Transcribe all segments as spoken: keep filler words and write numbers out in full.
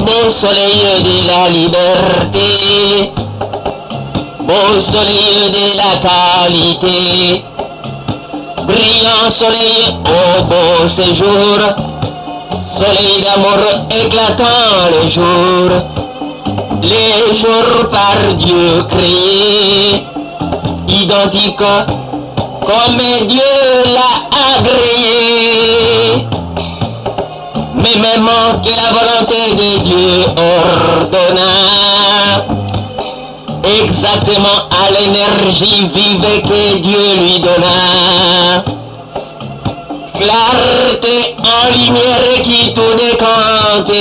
beau soleil de la liberté, beau soleil de la qualité, brillant soleil au beau séjour, soleil d'amour éclatant le jour, les jours par Dieu créés, identiques comme Dieu l'a agréé, mais même que la volonté de Dieu ordonna, exactement à l'énergie vive que Dieu lui donna. Clarté en lumière qui tout décantait,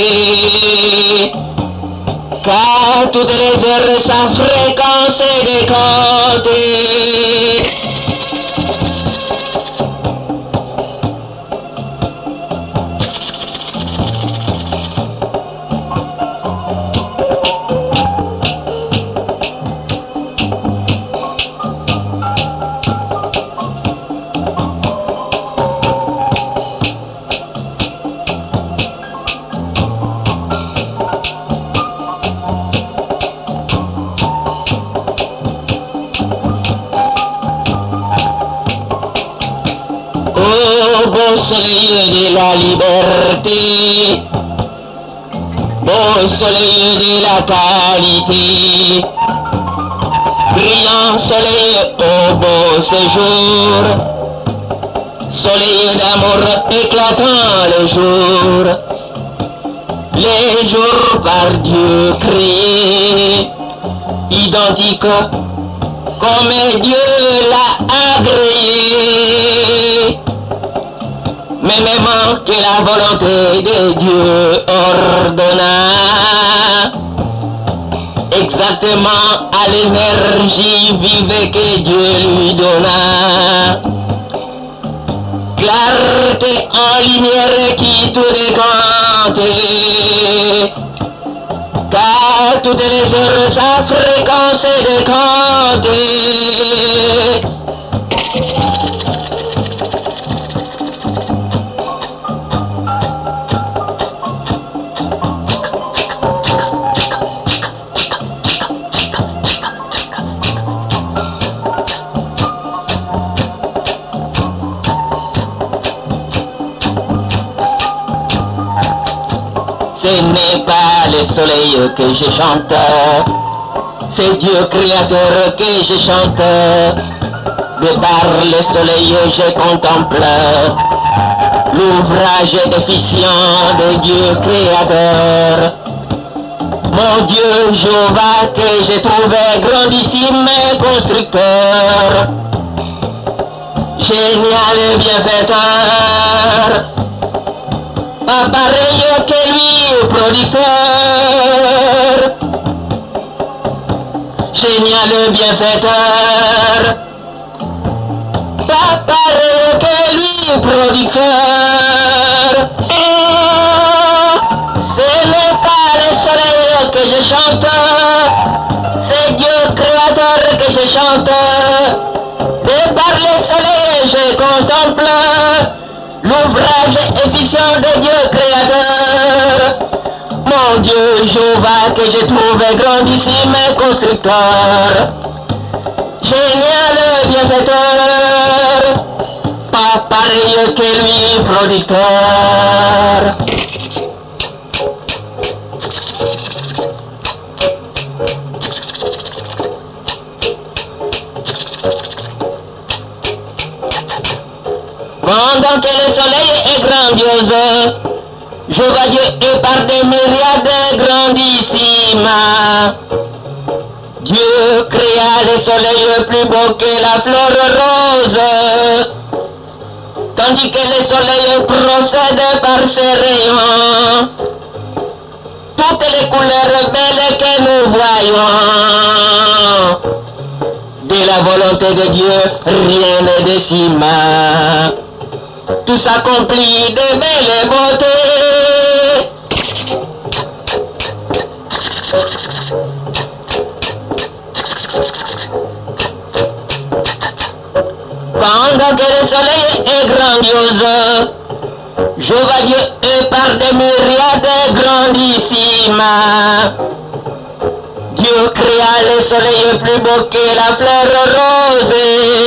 car toutes les heures sa fréquence est décantée. Beau soleil de la liberté, beau soleil de la qualité, brillant soleil au beau séjour, soleil d'amour éclatant le jour, les jours par Dieu créés, identiques comme Dieu l'a agréé, mais même que la volonté de Dieu ordonna, exactement à l'énergie vive que Dieu lui donna. Clarté en lumière qui tout décantait, car toutes les heures sa fréquence est décantée. Ce n'est pas le soleil que je chante, c'est Dieu créateur que je chante. De par le soleil je contemple l'ouvrage déficient de Dieu créateur. Mon Dieu Jéhovah que j'ai trouvé grandissime constructeur, génial bienfaiteur, pas pareil que lui producteur, génial bienfaiteur, pas pareil que lui producteur. Ce n'est pas le soleil que je chante, c'est Dieu créateur que je chante. De par le soleil je contemple l'ouvrage efficient de Dieu créateur. Mon Dieu Jéhovah que j'ai trouvé grandissime constructeur, génial bienfaiteur, pas pareil que lui producteur. Pendant que le soleil est grandiose, je vois Dieu et par des myriades grandissimes. Dieu créa le soleil plus beau que la fleur rose, tandis que le soleil procède par ses rayons toutes les couleurs belles que nous voyons. De la volonté de Dieu, rien ne décime. Tout s'accomplit de belles beautés. Pendant que le soleil est grandiose, Jéhovah Dieu est par des myriades grandissime. Dieu créa le soleil plus beau que la fleur rose,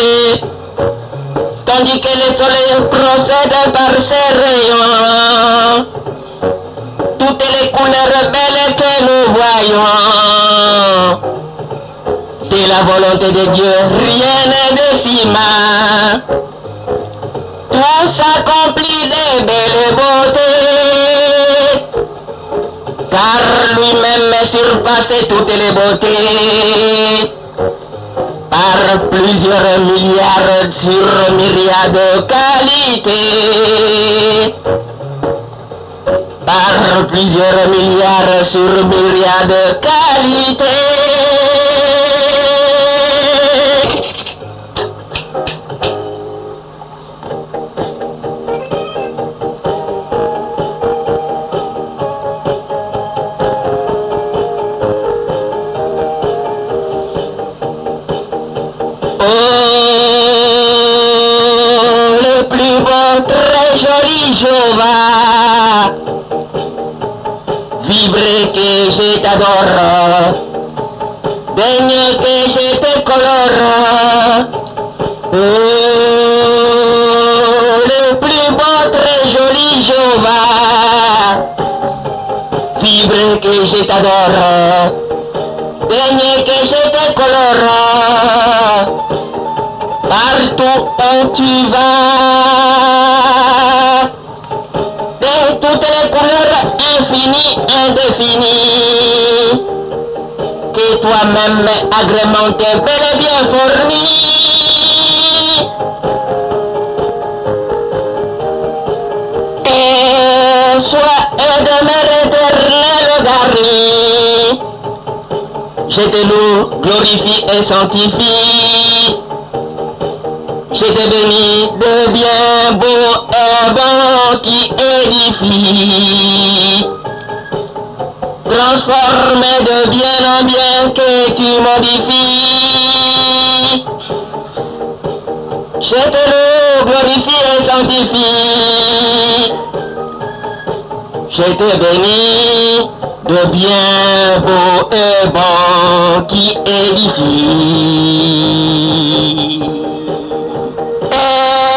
tandis que le soleil procède par ses rayons. Toutes les couleurs belles que nous voyons, de la volonté de Dieu, rien n'est décima. Tout s'accomplit de belles beautés, car lui-même surpasse toutes les beautés par plusieurs milliards sur myriades de qualités. Par plusieurs milliards sur myriades de qualités. Oh, le plus beau, très joli Jéhovah, vibre que je t'adore, daigne que je te colore. Oh, le plus beau, très joli Jéhovah, vibre que je t'adore, daigne que je te colore. Partout où tu vas, de toutes les couleurs infinies, indéfinies, que toi-même agrémenté, bel et bien fourni. Et sois et demeure éternel garni. Je te loue, glorifie et sanctifie. Je te bénis de bien beau et bon qui édifie. Transformé de bien en bien que tu modifies. Je te loue, glorifie et sanctifie. Je te bénis de bien beau et bon qui édifie.